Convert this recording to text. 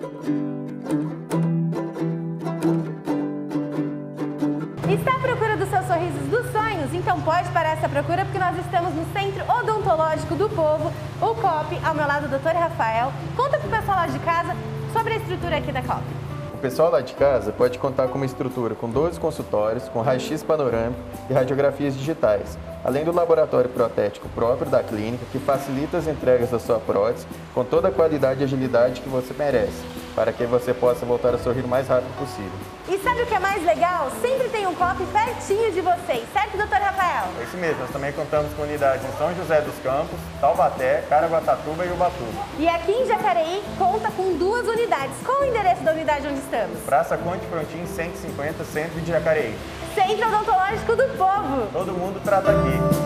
Está à procura dos seus sorrisos dos sonhos? Então pode parar essa procura, porque nós estamos no Centro Odontológico do Povo, o COP, ao meu lado o Dr. Rafael. Conta pro pessoal lá de casa sobre a estrutura aqui da COP. O pessoal lá de casa pode contar com uma estrutura com 12 consultórios, com raio-x panorâmico e radiografias digitais, além do laboratório protético próprio da clínica, que facilita as entregas da sua prótese com toda a qualidade e agilidade que você merece, para que você possa voltar a sorrir o mais rápido possível. E sabe o que é mais legal? Sempre tem um COP pertinho de vocês, certo, Dr. Rafael? É isso mesmo, nós também contamos com unidades em São José dos Campos, Taubaté, Caraguatatuba e Ubatuba. E aqui em Jacareí conta com 2 unidades. Qual o endereço da unidade onde estamos? Praça Conde Frontin 150, centro de Jacareí. Centro Odontológico do Povo. Todo mundo trata aqui.